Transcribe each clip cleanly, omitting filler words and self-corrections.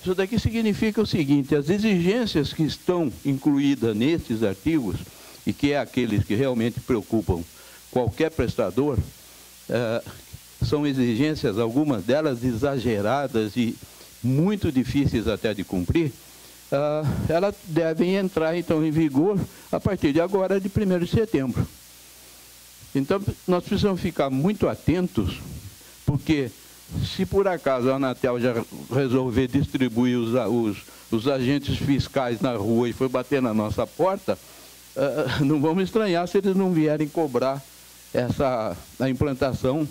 Isso daqui significa o seguinte: as exigências que estão incluídas nesses artigos, e que é aqueles que realmente preocupam qualquer prestador, são exigências, algumas delas exageradas e muito difíceis até de cumprir, elas devem entrar, então, em vigor a partir de agora, de 1º de setembro. Então, nós precisamos ficar muito atentos, porque se por acaso a Anatel já resolver distribuir os agentes fiscais na rua e for bater na nossa porta, não vamos estranhar se eles não vierem cobrar a implantação.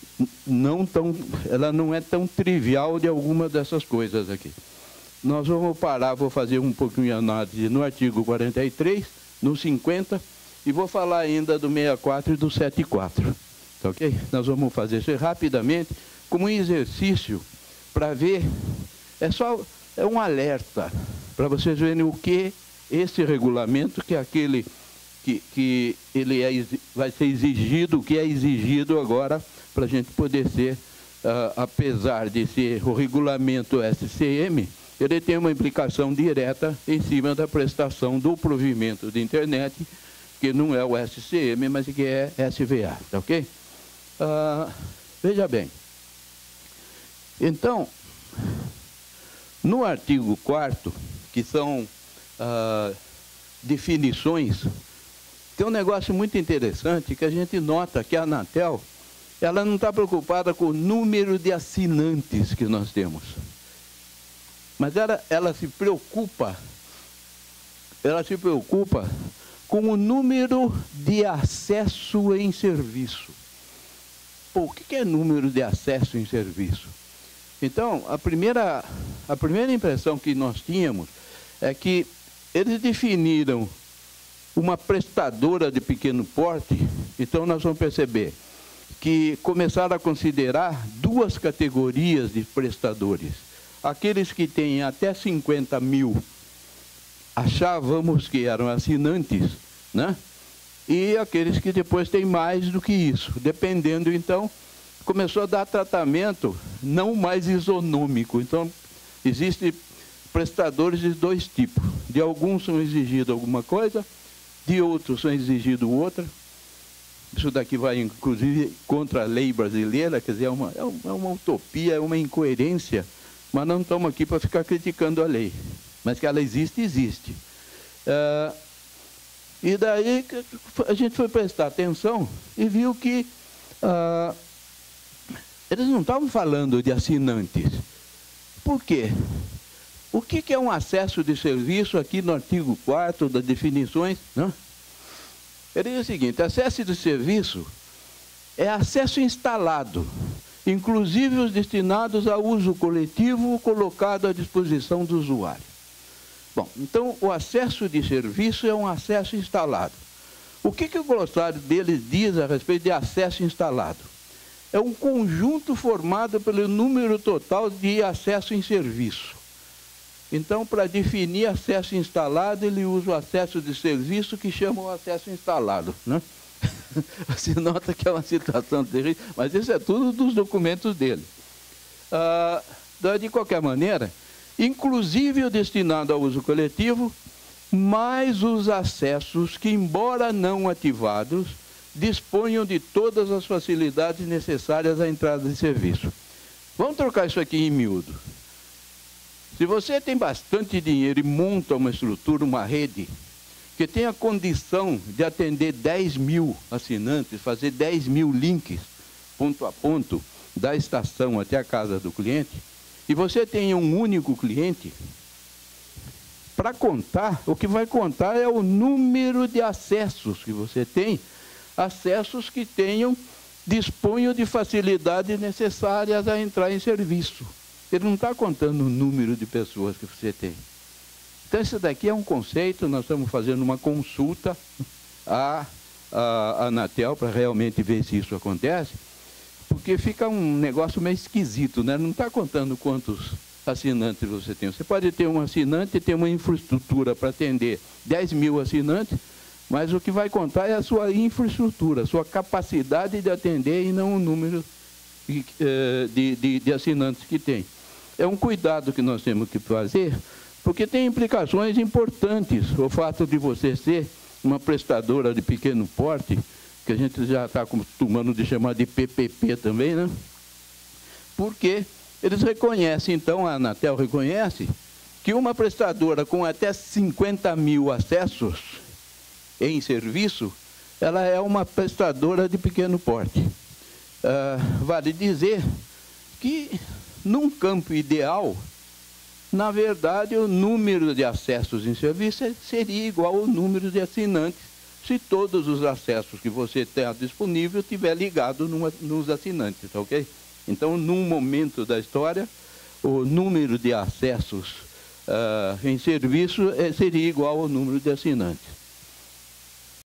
Ela não é tão trivial de alguma dessas coisas aqui. Nós vamos parar, vou fazer um pouquinho de análise no artigo 43, no 50, e vou falar ainda do 64 e do 74. Tá ok? Nós vamos fazer isso rapidamente, como um exercício, para ver, é um alerta, para vocês verem o que esse regulamento, que é aquele que ele vai ser exigido, o que é exigido agora, para a gente poder ser, apesar de ser o regulamento SCM, ele tem uma implicação direta em cima da prestação do provimento de internet, que não é o SCM, mas que é SVA, tá ok? Veja bem. Então, no artigo 4º, que são definições, tem um negócio muito interessante que a gente nota que a Anatel, ela não está preocupada com o número de assinantes que nós temos. Mas ela se preocupa com o número de acesso em serviço. Pô, o que é número de acesso em serviço? Então, a primeira impressão que nós tínhamos é que eles definiram uma prestadora de pequeno porte. Então nós vamos perceber que começaram a considerar duas categorias de prestadores. Aqueles que têm até 50 mil, achávamos que eram assinantes, né? E aqueles que depois têm mais do que isso. Dependendo, então, começou a dar tratamento não mais isonômico. Então, existem prestadores de dois tipos. De alguns são exigidos alguma coisa, de outros são exigidos outra. Isso daqui vai, inclusive, contra a lei brasileira, quer dizer, é uma utopia, é uma incoerência, mas não estamos aqui para ficar criticando a lei. Mas que ela existe, existe. E daí a gente foi prestar atenção e viu que eles não estavam falando de assinantes. Por quê? O que é um acesso de serviço aqui no artigo 4º das definições? Não? Ele diz o seguinte: acesso de serviço é acesso instalado, inclusive os destinados a uso coletivo colocado à disposição do usuário. Bom, então o acesso de serviço é um acesso instalado. O que o glossário deles diz a respeito de acesso instalado? É um conjunto formado pelo número total de acesso em serviço. Então, para definir acesso instalado, ele usa o acesso de serviço, que chama o acesso instalado, né? Você nota que é uma situação terrível, mas isso é tudo dos documentos dele. De qualquer maneira, inclusive o destinado ao uso coletivo, mais os acessos que, embora não ativados, disponham de todas as facilidades necessárias à entrada de serviço. Vamos trocar isso aqui em miúdo. Se você tem bastante dinheiro e monta uma estrutura, uma rede, que tem a condição de atender 10 mil assinantes, fazer 10 mil links, ponto a ponto, da estação até a casa do cliente, e você tem um único cliente, para contar, o que vai contar é o número de acessos que você tem, acessos que disponham de facilidades necessárias a entrar em serviço. Ele não está contando o número de pessoas que você tem. Então, isso daqui é um conceito, nós estamos fazendo uma consulta à Anatel para realmente ver se isso acontece, porque fica um negócio meio esquisito, né? Não está contando quantos assinantes você tem. Você pode ter um assinante e ter uma infraestrutura para atender 10 mil assinantes, mas o que vai contar é a sua infraestrutura, a sua capacidade de atender e não o número de assinantes que tem. é um cuidado que nós temos que fazer, porque tem implicações importantes. O fato de você ser uma prestadora de pequeno porte, que a gente já está acostumando de chamar de PPP também, né? Porque eles reconhecem, então, a Anatel reconhece, que uma prestadora com até 50 mil acessos em serviço, ela é uma prestadora de pequeno porte. Vale dizer que, num campo ideal, na verdade, o número de acessos em serviço seria igual ao número de assinantes, se todos os acessos que você tem disponível estiver ligado nos assinantes, ok? Então, num momento da história, o número de acessos em serviço seria igual ao número de assinantes.